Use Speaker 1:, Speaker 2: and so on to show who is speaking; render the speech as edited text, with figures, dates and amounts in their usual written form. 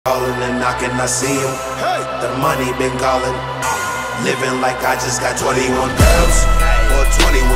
Speaker 1: Calling and knocking, I see him. The money been calling. Living like I just got 21 girls or 21